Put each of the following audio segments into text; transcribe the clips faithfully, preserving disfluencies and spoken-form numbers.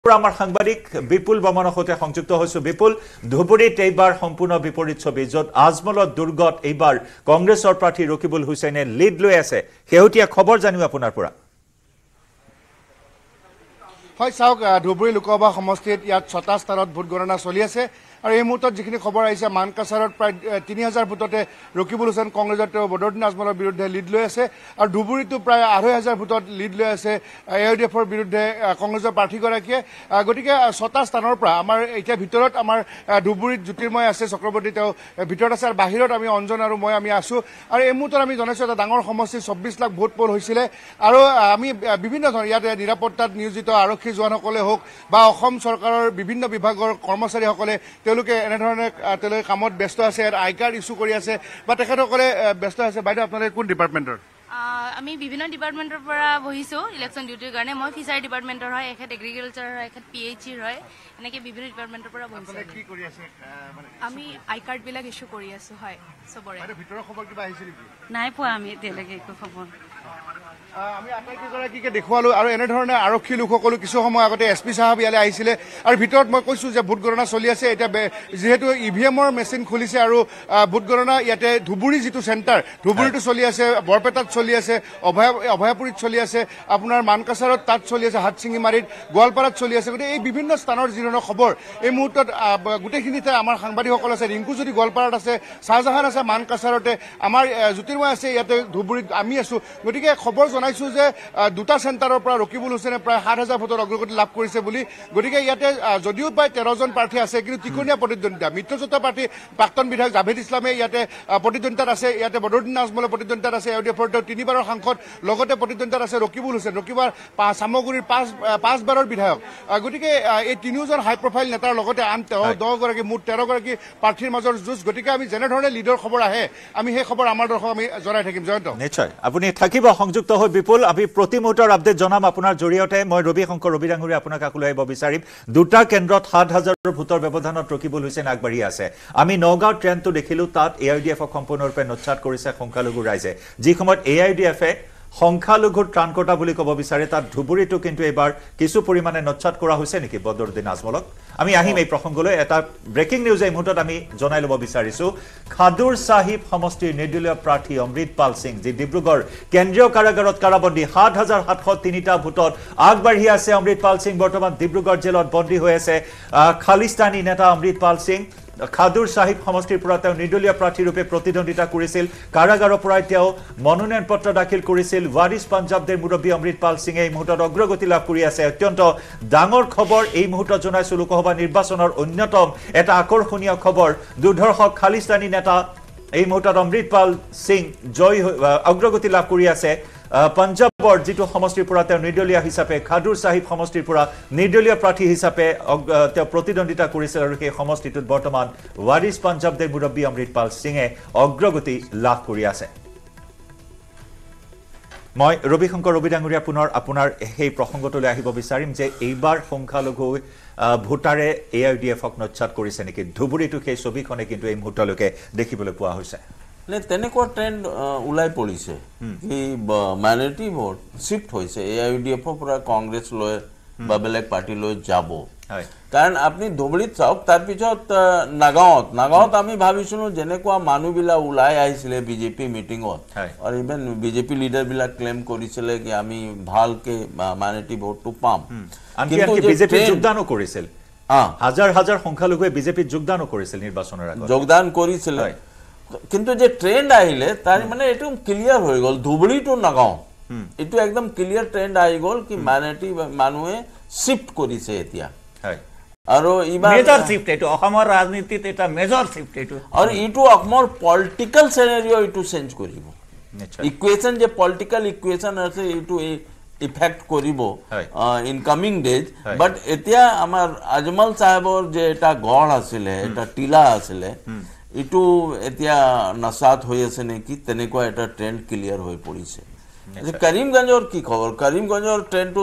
আমাৰ সাংবাদিক বিপুল বমনৰ সৈতে সংযুক্ত হৈছো বিপুল ধুবুৰীত এইবাৰ সম্পূৰ্ণ বিপৰীত ছবি যত আজমলত দুৰ্গত এইবাৰ কংগ্ৰেছৰ প্ৰাৰ্থী ৰকিবুল হুছেইনে লিড লৈ আছে হেউটিয়া খবৰ জানিও আপোনাৰ পৰা হয় চাওক ধুবুৰী লোকসভা সমষ্টিত ইয়াত ছটা স্থানত ভোট গণনা চলি আছে আৰু এই মুহূৰ্তত যিখিনি খবৰ আহিছে মানকাছাৰত প্ৰায় তিনি হাজাৰ ভোটতে ৰকিবুল হুছেইন কংগ্ৰেছৰ তেওঁ বদৰুদ্দিন আজমলৰ বিৰুদ্ধে লিড লৈ আছে আৰু ধুবুৰীতো প্ৰায় আঢ়ৈ হাজাৰ ভোটত লিড লৈ আছে এ আই ডি এফৰ বিৰুদ্ধে কংগ্ৰেছৰ প্ৰাৰ্থীগৰাকীয়ে গতিকে ছটা স্থানৰ পৰা আমাৰ এতিয়া ভিতৰত আমাৰ ধুবুৰীত জ্যোতিৰ্ময় আছে চক্ৰৱৰ্তী তেওঁ ভিতৰত আছে আৰু বাহিৰত আমি অঞ্জন আৰু মই আমি আছো আৰু এই মুহূৰ্তত আমি জনাইছো এটা ডাঙৰ সমষ্টি চৌব্বিছ লাখ ভোট পোল হৈছিলে আৰু আমি বিভিন্ন ধৰণৰ ইয়াত নিৰাপত্তাত নিয়োজিত আৰক্ষী জোৱানসকলে হওক বা অসম চৰকাৰৰ বিভিন্ন বিভাগৰ কৰ্মচাৰীসকলে তেওঁলোকে এনেধৰণে তেওঁলোকে কামত ব্যস্ত আছে আই কাৰ্ড ইস্যু কৰি আছে বা তেখেতসকলে ব্যস্ত আছে বাইদেউ আপোনালোকে কোন ডিপাৰ্টমেণ্টৰ আমি বিভিন্ন ডিপাৰ্টমেণ্টৰ পৰা বহিছো ইলেকশ্যন ডিউটিৰ কাৰণে মই ফিচাৰী ডিপাৰ্টমেণ্টৰ হয় এখেত এগ্ৰিকালচাৰ হয় এখেত পি এইচ ইৰ হয় এনেকৈ বিভিন্ন ডিপাৰ্টমেণ্টৰ পৰা বহিছো কি কৰি আছে আমি আই কাৰ্ডবিলাক ইস্যু কৰি আছো হয় চবৰে ভিতৰৰ খবৰ কিবা আহিছে নেকি নাই পোৱা আমি এতিয়ালৈকে একো খবৰ আমি আটাইকেইগৰাকীকে দেখুৱালো আৰু এনেধৰণে আৰক্ষী লোকসকলো কিছু সময় আগতে এছ পি চাহাব ইয়ালৈ আহিছিলে আৰু ভিতৰত মই কৈছো যে ভোট গণনা চলি আছে এতিয়া যিহেতু ই ভি এমৰ মেচিন খুলিছে আৰু ভোট গণনা ইয়াতে ধুবুৰী যিটো চেণ্টাৰ ধুবুৰীটো চলি আছে বৰপেটাত চলি আছে অভয়া অভয়াপুৰীত চলি আছে আপোনাৰ মানকাছাৰত তাত চলি আছে হাটচিঙিমাৰীত গোৱালপাৰাত চলি আছে গতিকে এই বিভিন্ন স্থানৰ যি ধৰণৰ খবৰ এই মুহূৰ্তত গোটেইখিনিতে আমাৰ সাংবাদিকসকল আছে ৰিংকু যদি গোৱালপাৰাত আছে শ্বাহজাহান আছে মানকাছাৰতে আমাৰ জ্যোতিৰ্ময় আছে ইয়াতে ধুবুৰীত আমি আছো গতিকে খবৰ জনাইছো যে দুটা চেণ্টাৰৰ পৰা ৰকিবুল হুছেইনে প্ৰায় সাত হাজাৰ ভোটৰ অগ্ৰগতি লাভ কৰিছে বুলি গতিকে ইয়াতে যদিও প্ৰায় তেৰজন প্ৰাৰ্থী আছে কিন্তু ত্ৰিকোণীয়া প্ৰতিদ্বন্দ্বিতা মিত্ৰজোঁটৰ প্ৰাৰ্থী প্ৰাক্তন বিধায়ক জাভেদ ইছলামে ইয়াতে প্ৰতিদ্বন্দ্বিতাত আছে ইয়াতে বদৰুদ্দিন আজমলৰ প্ৰতিদ্বন্দ্বিতাত আছে ইউ ডি এফৰ তিনিবাৰৰ সাংসদ লগতে প্ৰতিদ্বন্দ্বিতাত আছে ৰকিবুল হুছেইন ৰকিবাৰ চামগুৰিৰ পাঁচ পাঁচবাৰৰ বিধায়ক গতিকে এই তিনিওজন হাই প্ৰফাইল নেতাৰ লগতে আন দহগৰাকী মুঠ তেৰগৰাকী প্ৰাৰ্থীৰ মাজৰ যুঁজ গতিকে আমি যেনেধৰণে লিডৰ খবৰ আহে আমি সেই খবৰ আমাৰ দৰ্শক আমি জনাই থাকিম জয়ন্ত নিশ্চয় আপুনি থাকিব সংযুক্ত হৈ বিপুল আমি প্ৰতি মুহূৰ্তৰ আপডেট জনাম আপোনাৰ জৰিয়তে মই ৰবি শংকৰ ৰবি ডাঙৰীয়া আপোনাক আকলৈ আহিব বিচাৰিম দুটা কেন্দ্ৰত সাত হাজাৰৰ ভোটৰ ব্যৱধানত ৰকিবুল হুছেইন আগবাঢ়ি আছে আমি নগাঁও ট্ৰেণ্ডটো দেখিলো তাত এ আই ডি এফক সম্পূৰ্ণৰূপে নচ্ছাত কৰিছে সংখ্যালঘু ৰাইজে যি সময়ত এ আই ডি এফে সংখ্যালঘুৰ ত্ৰাণকৰ্তা বুলি ক'ব বিচাৰে তাত ধুবুৰীটো কিন্তু এইবাৰ কিছু পৰিমাণে নচ্ছাত কৰা হৈছে নেকি বদৰুদ্দিন আজমলক আমি আহিম এই প্ৰসংগলৈ এটা ব্ৰেকিং নিউজ এই মুহূৰ্তত আমি জনাই ল'ব বিচাৰিছো খাদুৰ চাহিব সমষ্টিৰ নিৰ্দলীয় প্ৰাৰ্থী অমৃতপাল সিং যি ডিব্ৰুগড় কেন্দ্ৰীয় কাৰাগাৰত কাৰাবন্দী সাত হাজাৰ সাতশ তিনিটা ভোটত আগবাঢ়ি আছে অমৃতপাল সিং বৰ্তমান ডিব্ৰুগড় জেলত বন্দী হৈ আছে খালিস্তানী নেতা অমৃতপাল সিং খাদুৰ চাহিব সমষ্টিৰ পৰা তেওঁ নিৰ্দলীয় প্ৰাৰ্থী ৰূপে প্ৰতিদ্বন্দ্বিতা কৰিছিল কাৰাগাৰৰ পৰা তেওঁ মনোনয়ন পত্ৰ দাখিল কৰিছিল ৱাৰিছ পাঞ্জাবদের মুৰব্বী অমৃতপাল সিঙে এই মুহূৰ্তত অগ্ৰগতি লাভ কৰি আছে অত্যন্ত ডাঙৰ খবৰ এই মুহূৰ্তত জনাইছো লোকসভা নিৰ্বাচনৰ অন্যতম এটা আকৰ্ষণীয় খবৰ দুৰ্ধৰ্ষক খালিস্তানী নেতা এই মুহূৰ্তত অমৃতপাল সিং জয় অগ্ৰগতি লাভ কৰি আছে পাঞ্জাবৰ যিটো সমষ্টিৰ পৰা তেওঁ নিৰ্দলীয় হিচাপে খাদুৰ চাহিব সমষ্টিৰ পৰা নিৰ্দলীয় প্ৰাৰ্থী হিচাপে তেওঁ প্ৰতিদ্বন্দ্বিতা কৰিছিল আৰু সেই সমষ্টিটোত বৰ্তমান ৱাৰিছ পাঞ্জাবদের মুৰব্বী অমৃতপাল সিঙে অগ্ৰগতি লাভ কৰি আছে মই ৰবি শংকৰ ৰবি ডাঙৰীয়া পুনৰ আপোনাৰ সেই প্ৰসংগটোলৈ আহিব বিচাৰিম যে এইবাৰ সংখ্যালঘু ভোটাৰে এ আই ডি এফক নচ্ছাত কৰিছে নেকি ধুবুৰীটো সেই ছবিখনে কিন্তু এই মুহূৰ্তলৈকে দেখিবলৈ পোৱা হৈছে তেনেকুৱা ট্ৰেণ্ড ওলাই পৰিছে কি মাইনৰিটি ভোট শিফ্ট হৈছে এ আই ডি এফৰ পৰা কংগ্ৰেছ লৈ বা বেলেগ পাৰ্টি লৈ যাব কাৰণ আপুনি ধুবুৰীত চাওক তাৰপিছত নাগাঁৱত নাগাঁৱত আমি ভাবিছিলোঁ যেনেকুৱা মানুহবিলাক ওলাই আহিছিলে বিজেপি মিটিঙত আৰু ইভেন বিজেপি লিডাৰবিলাক ক্লেইম কৰিছিলে কি আমি ভালকে মাইনৰিটি ভোটটো পাম কিন্তু বিজেপি যোগদানো কৰিছিল হাজাৰ হাজাৰ সংখ্যালঘুৱে বিজেপিত যোগদানো কৰিছিল নিৰ্বাচনৰ আগত যোগদান কৰিছিল কিন্তু যে ট্ৰেন্ড আহিলে তাৰ মানে এটো ক্লিয়াৰ হৈ গল ধুবুৰীটো নাগাঁও এটো একদম ক্লিয়াৰ ট্ৰেন্ড আহি গল কি মাইনৰিটি মানুহে শিফট কৰিছে এতিয়া আৰু ইবাৰ মেজৰ শিফট এটো অসমৰ ৰাজনীতিত এটা মেজৰ শিফট এটো আৰু ইটো অসমৰ পলিটিক্যাল সিনাৰিও ইটো চেঞ্জ কৰিব ইকুৱেশ্যন যে পলিটিক্যাল ইকুৱেশ্যন আছে ইটো ইফেক্ট কৰিব ইনকামিং ডেজ বাট এতিয়া আমাৰ আজমল সাহেবৰ যে এটা গড় আছিল এটা টিলা আছিল ইটো এতিয়া নসাত হৈ আছে নেকি তেনেকুৱা এটা ট্ৰেন্ড ক্লিয়াৰ হৈ পৰিছে যে কৰিমগঞ্জৰ কি খবৰ কৰিমগঞ্জৰ ট্ৰেন্ডটো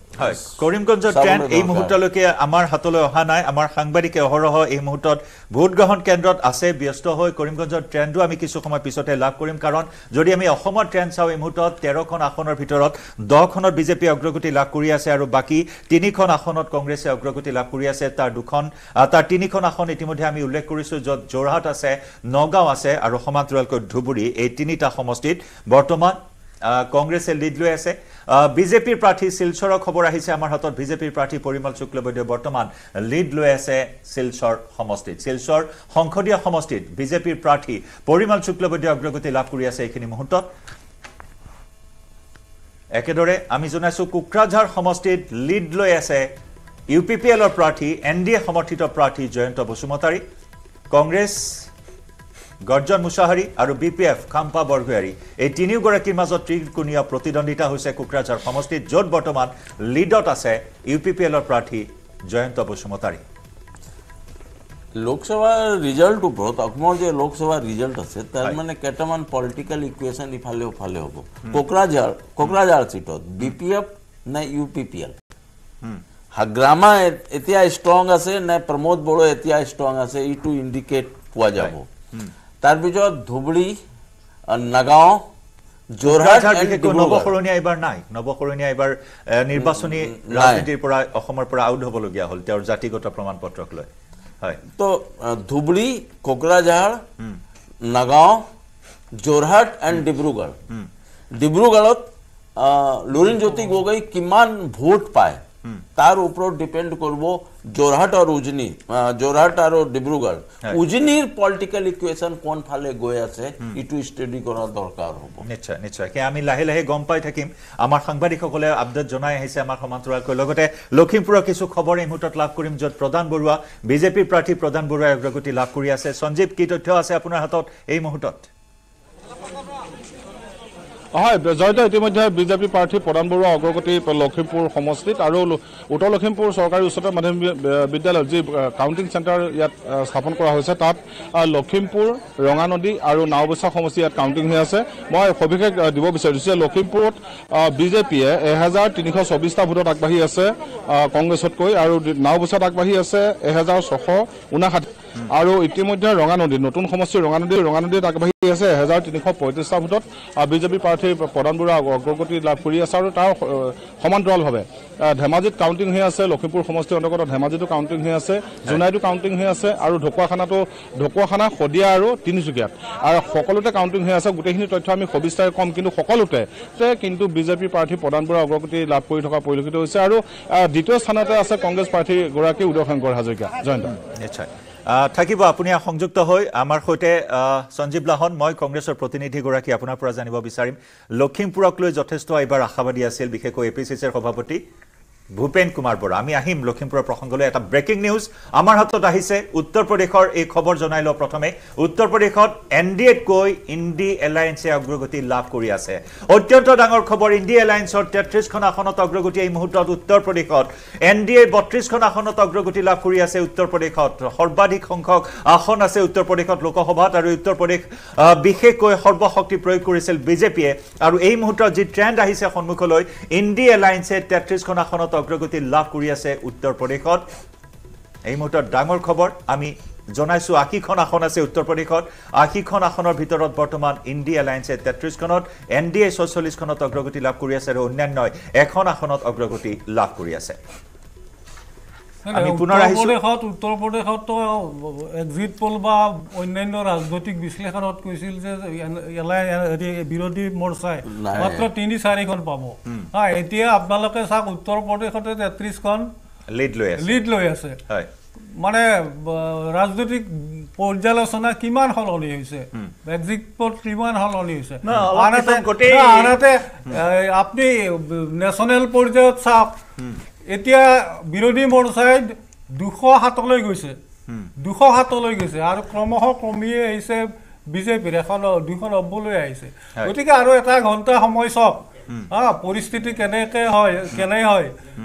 হয় কৰিমগঞ্জৰ ট্ৰেণ্ড এই মুহূৰ্তলৈকে আমাৰ হাতলৈ অহা নাই আমাৰ সাংবাদিকে অহৰহ এই মুহূৰ্তত ভোট গ্ৰহণ কেন্দ্ৰত আছে ব্যস্ত হৈ কৰিমগঞ্জৰ ট্ৰেণ্ডো আমি কিছু সময় পিছতে লাভ কৰিম কাৰণ যদি আমি অসমৰ ট্ৰেণ্ড চাওঁ এই মুহূৰ্তত তেৰখন আসনৰ ভিতৰত দহখনত বিজেপি অগ্ৰগতি লাভ কৰি আছে আৰু বাকী তিনিখন আসনত কংগ্ৰেছে অগ্ৰগতি লাভ কৰি আছে তাৰ দুখন তাৰ তিনিখন আসন ইতিমধ্যে আমি উল্লেখ কৰিছোঁ য'ত যোৰহাট আছে নগাঁও আছে আৰু সমান্তৰালকৈ ধুবুৰী এই তিনিটা সমষ্টিত বৰ্তমান কংগ্ৰেছে লিড লৈ আছে বিজেপিৰ প্ৰাৰ্থী শিলচৰৰ খবৰ আহিছে আমাৰ হাতত বিজেপিৰ প্ৰাৰ্থী পৰিমল শুক্লবৈদ্যই বৰ্তমান লিড লৈ আছে শিলচৰ সমষ্টিত শিলচৰ সংসদীয় সমষ্টিত বিজেপিৰ প্ৰাৰ্থী পৰিমল শুক্লবৈদ্যই অগ্ৰগতি লাভ কৰি আছে এইখিনি মুহূৰ্তত একেদৰে আমি জনাইছো কোকৰাঝাৰ সমষ্টিত লিড লৈ আছে ইউ পি পি এলৰ প্ৰাৰ্থী এন ডি এ সমৰ্থিত প্ৰাৰ্থী জয়ন্ত বসুমতাৰী কংগ্ৰেছ গৰ্জন মুছাহাৰী আৰু B P F Khampa Borgoyary এই তিনিওগৰাকীৰ মাজত ত্ৰিকোণীয় প্ৰতিদ্বন্দ্বিতা হৈছে কোকৰাঝাৰ সমষ্টিত য'ত বৰ্তমান লিডত আছে ইউ পি পি এলৰ প্ৰাৰ্থী জয়ন্ত বসুমতাৰী লোকসভাৰ ৰিজাল্ট ওপৰত অসমৰ যে লোকসভাৰ ৰিজাল্ট আছে তাৰ মানে কেইটামান পলিটিকেল ইকুৱেশ্যন ইফালে ওফালে হ'ব কোকৰাঝাৰ কোকৰাঝাৰ চিটত বি পি এফ নে U P P L Hagrama এতিয়া ষ্ট্ৰং আছে নে প্ৰমোদ বড়ো এতিয়া ষ্ট্ৰং আছে এইটো ইণ্ডিকেট পোৱা যাব তাৰপিছত ধুবুৰী নগাঁও যোৰহাট নৱসৰণীয়া এইবাৰ নাই নৱসৰণীয়া এইবাৰ নিৰ্বাচনী ৰাজনীতিৰ পৰা অসমৰ পৰা আউট হ'বলগীয়া হ'ল তেওঁৰ জাতিগত প্ৰমাণ পত্ৰক লৈ হয় তো ধুবুৰী কোকৰাঝাৰ নগাঁও যোৰহাট এণ্ড ডিব্ৰুগড় ডিব্ৰুগড়ত লুৰিণজ্যোতি গগৈ কিমান ভোট পায় তাৰ ওপৰত ডিপেন্ড কৰিব যোৰহাট আৰু উজনি যোৰহাট আৰু ডিব্ৰুগড় উজনিৰ পলিটিকেল ইকুৱেশ্যন কোন ফালে গৈ আছে ইটো ষ্টাডি কৰা দৰকাৰ হ'ব নিশ্চয় নিশ্চয় কি আমি লাহে লাহে গম পাই থাকিম আমাৰ সাংবাদিকসকলে আপডেট জনাই আহিছে আমাৰ সমান্তৰালকৈ লগতে লখিমপুৰৰ কিছু খবৰ এই মুহূৰ্তত লাভ কৰিম য'ত প্ৰধান বৰুৱা বিজেপিৰ প্ৰাৰ্থী প্ৰধান বৰুৱাই অগ্ৰগতি লাভ কৰি আছে সঞ্জীৱ কি তথ্য আছে আপোনাৰ হাতত এই মুহূৰ্তত হয় জয়ন্ত ইতিমধ্যে বিজেপি প্ৰাৰ্থী প্ৰধান বৰুৱা অগ্ৰগতি লখিমপুৰ সমষ্টিত আৰু উত্তৰ লখিমপুৰ চৰকাৰী উচ্চতৰ মাধ্যমিক বিদ্যালয়ত যি কাউণ্টিং চেণ্টাৰ ইয়াত স্থাপন কৰা হৈছে তাত লখিমপুৰ ৰঙানদী আৰু নাওবৈচা সমষ্টি ইয়াত কাউণ্টিং হৈ আছে মই সবিশেষ দিব বিচাৰিছোঁ যে লখিমপুৰত বিজেপিয়ে এহেজাৰ তিনিশ চৌবিছটা ভোটত আগবাঢ়ি আছে কংগ্ৰেছতকৈ আৰু নাওবৈচাত আগবাঢ়ি আছে এহেজাৰ ছশ ঊনাষাঠি আৰু ইতিমধ্যে ৰঙানদী নতুন সমষ্টি ৰঙানদী ৰঙানদীত আগবাঢ়ি আছে এহেজাৰ তিনিশ পঁয়ত্ৰিছটা ভোটত বিজেপি প্ৰাৰ্থী প্ৰধান বৰুৱা অগ্ৰগতি লাভ কৰি আছে আৰু তাৰ সমান্তৰালভাৱে ধেমাজিত কাউণ্টিং হৈ আছে লখিমপুৰ সমষ্টিৰ অন্তৰ্গত ধেমাজিতো কাউণ্টিং হৈ আছে জোনাইতো কাউণ্টিং হৈ আছে আৰু ঢকুৱাখানাতো ঢকুৱাখানা শদিয়া আৰু তিনিচুকীয়াত আৰু সকলোতে কাউণ্টিং হৈ আছে গোটেইখিনি তথ্য আমি সবিস্তাৰে কম কিন্তু সকলোতে কিন্তু বিজেপি প্ৰাৰ্থী প্ৰধান বৰুৱা অগ্ৰগতি লাভ কৰি থকা পৰিলক্ষিত হৈছে আৰু দ্বিতীয় স্থানতে আছে কংগ্ৰেছ প্ৰাৰ্থীগৰাকী উদয়শংকৰ হাজৰিকা জয়ন্ত নিশ্চয় থাকিব আপুনি সংযুক্ত হৈ আমাৰ সৈতে সঞ্জীৱ লাহন মই কংগ্ৰেছৰ প্ৰতিনিধিগৰাকী আপোনাৰ পৰা জানিব বিচাৰিম লখিমপুৰক লৈ যথেষ্ট এইবাৰ আশাবাদী আছিল বিশেষকৈ এ পি চি চিৰ সভাপতি ভূপেন কুমাৰ বৰা আমি আহিম লখিমপুৰৰ প্ৰসংগলৈ এটা ব্ৰেকিং নিউজ আমাৰ হাতত আহিছে উত্তৰ প্ৰদেশৰ এই খবৰ জনাই লওঁ প্ৰথমে উত্তৰ প্ৰদেশত এন ডি এতকৈ ইণ্ডি এলায়েন্সে অগ্ৰগতি লাভ কৰি আছে অত্যন্ত ডাঙৰ খবৰ ইণ্ডি এলায়েন্সৰ তেত্ৰিছখন আসনত অগ্ৰগতি এই মুহূৰ্তত উত্তৰ প্ৰদেশত এন ডি এ বত্ৰিছখন আসনত অগ্ৰগতি লাভ কৰি আছে উত্তৰ প্ৰদেশত সৰ্বাধিক সংখ্যক আসন আছে উত্তৰ প্ৰদেশত লোকসভাত আৰু উত্তৰ প্ৰদেশ বিশেষকৈ সৰ্বশক্তি প্ৰয়োগ কৰিছিল বিজেপিয়ে আৰু এই মুহূৰ্তত যি ট্ৰেণ্ড আহিছে সন্মুখলৈ ইণ্ডি এলায়েন্সে তেত্ৰিছখন আসনত অগ্ৰগতি লাভ কৰি আছে উত্তৰ প্ৰদেশত এই মুহূৰ্তত ডাঙৰ খবৰ আমি জনাইছো আশীখন আসন আছে উত্তৰ প্ৰদেশত আশীখন আসনৰ ভিতৰত বৰ্তমান ইণ্ডি এলায়েন্সে তেত্ৰিছখনত এন ডি এ ছয়চল্লিছখনত অগ্ৰগতি লাভ কৰি আছে আৰু অন্যান্য এখন আসনত অগ্ৰগতি লাভ কৰি আছে আমি পুনৰ আহিছো উত্তৰ প্ৰদেশত এক্সিট পোল বা অন্যান্য ৰাজনৈতিক বিশ্লেষণত কৈছিল যে বিৰোধী মৰ্চাই মাত্ৰ তিনি চাৰিখন পাব এতিয়া আপোনালোকে চাওক উত্তৰ প্ৰদেশতে তেত্ৰিছখন লিড লৈ আছে লিড লৈ আছে মানে ৰাজনৈতিক পৰ্যালোচনা কিমান সলনি হৈছে এক্সিট পোল কিমান সলনি হৈছে আনহাতে আপুনি নেশ্যনেল পৰ্যায়ত চাওক এতিয়া বিৰোধী মৰ্চাই দুশ সাতলৈ গৈছে দুশ সাতলৈ গৈছে আৰু ক্ৰমশ কমিয়ে আহিছে বিজেপিৰ এখন দুশ নব্বৈলৈ আহিছে গতিকে আৰু এটা ঘণ্টা সময় চাওক পৰিস্থিতি কেনেকৈ হয় কেনে হয়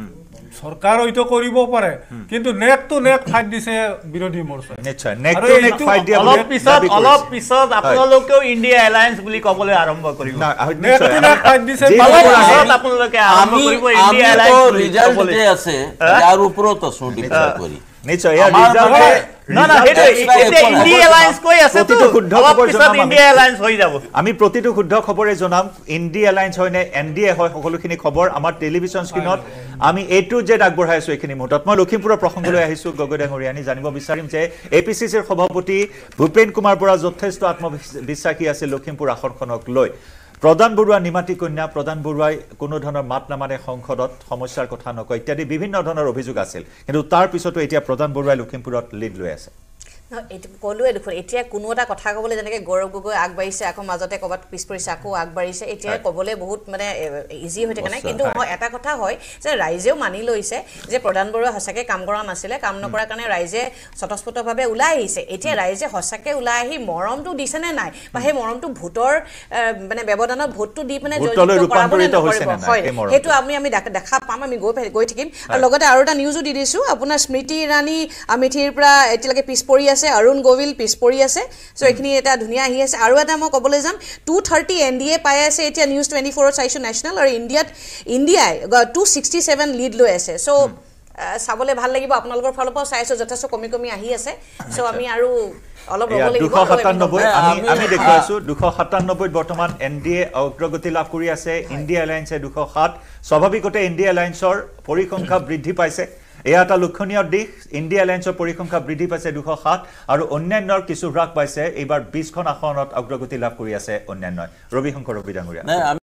সরকার হয়তো কৰিব পাৰে কিন্তু নেক টু নেক ফাইট দিছে বিৰোধী মৰ্চাই নিশ্চয় নেক টু নেক ফাইট দিয়া অলপ পিছত অলপ পিছত আপোনালোকেও ইণ্ডিয়া এলায়েন্স বুলি ক'বলৈ আৰম্ভ কৰিব নেক টু নেক ফাইট দিছে আপোনালোকে আৰম্ভ কৰিব ইণ্ডিয়া এলায়েন্স ৰিজাল্ট যে আছে ইয়াৰ ওপৰত আছো ডিক্লেয়াৰ কৰি নিশ্চয় ইয়াৰ ৰিজাল্ট না না হেটো এতিয়া ইণ্ডিয়া এলায়েন্স কৈ আছে তো শুদ্ধ খবৰ জনাম ইণ্ডিয়া এলায়েন্স হৈ যাব আমি প্ৰতিটো শুদ্ধ খবৰে জনাম ইণ্ডিয়া এলায়েন্স হয় নে এনডিএ হয় সকলোখিনি খবৰ আমাৰ টেলিভিছন স্ক্ৰীনত আমি এ টু জেড আগবঢ়াই আছো এইখিনি মুহূৰ্তত মই লখিমপুৰৰ প্ৰসংগলৈ আহিছো গগৈ ডাঙৰীয়ানী জানিব বিচাৰিম যে এপিচিচিৰ সভাপতি ভূপেন কুমাৰ বৰা যথেষ্ট আত্মবিশ্বাসী আছিল লখিমপুৰ আসনখনক লৈ প্ৰধান বৰুৱা নিমাতী কন্যা প্ৰধান বৰুৱাই কোনো ধৰণৰ মাত নামানে সংসদত সমস্যাৰ কথা নকয় ইত্যাদি বিভিন্ন ধৰণৰ অভিযোগ আছিল কিন্তু তাৰ পিছতো এতিয়া প্ৰধান বৰুৱাই লখিমপুৰত লিড লৈ আছে কলোৱে দেখোন এতিয়া কোনো এটা কথা ক'বলৈ যেনেকৈ গৌৰৱ গগৈ আগবাঢ়িছে আকৌ মাজতে ক'ৰবাত পিছ পৰিছে আকৌ আগবাঢ়িছে এতিয়া ক'বলৈ বহুত মানে ইজি হৈ থাকে নাই কিন্তু হয় এটা কথা হয় যে ৰাইজেও মানি লৈছে যে প্ৰধান বৰুৱা সঁচাকৈ কাম কৰা নাছিলে কাম নকৰাৰ কাৰণে ৰাইজে স্বতঃস্ফূৰ্তভাৱে ওলাই আহিছে এতিয়া ৰাইজে সঁচাকৈ ওলাই আহি মৰমটো দিছে নে নাই বা সেই মৰমটো ভোটৰ মানে ব্যৱধানত ভোটটো দি পিনে হয় সেইটো আমি আমি দেখা পাম আমি গৈ গৈ থাকিম আৰু লগতে আৰু এটা নিউজো দি দিছোঁ আপোনাৰ স্মৃতি ইৰাণী আমেথিৰ পৰা এতিয়ালৈকে পিছ পৰি আছে অৰুণ গোবিল পিছ পৰি আছে সো এখিনি এটা ধুনিয়া আহি আছে আৰু এটা মই ক'বলৈ যাম টু থাৰ্টি এনডিএ পাই আছে এতিয়া নিউজ টুৱেণ্টি ফ'ৰত চাইছো নেশ্যনেল আৰু ইণ্ডিয়াত ইণ্ডিয়াই টু ছিক্সটি ছেভেন লিড লৈ আছে সো চাবলৈ ভাল লাগিব আপোনালোকৰ ফালৰ পৰা চাইছো যথেষ্ট কমি কমি আহি আছে সো আমি আৰু অলপ ৰ'ব লাগিব দুশ সাতানব্বৈ আমি আমি দেখাইছো দুশ সাতানব্বৈ বৰ্তমান এনডিএ অগ্ৰগতি লাভ কৰি আছে ইণ্ডিয়া এলায়েন্সে দুশ সাত স্বাভাৱিকতে ইণ্ডিয়া এলায়েন্সৰ পৰিসংখ্যা বৃদ্ধি পাইছে এয়া এটা লক্ষণীয় দিশ ইণ্ডিয়া এলায়েন্সৰ পৰিসংখ্যা বৃদ্ধি পাইছে দুশ সাত আৰু অন্যান্যৰ কিছু হ্ৰাস পাইছে এইবাৰ বিছখন আসনত অগ্ৰগতি লাভ কৰি আছে অন্যান্য ৰবি শংকৰ ৰবি ডাঙৰীয়া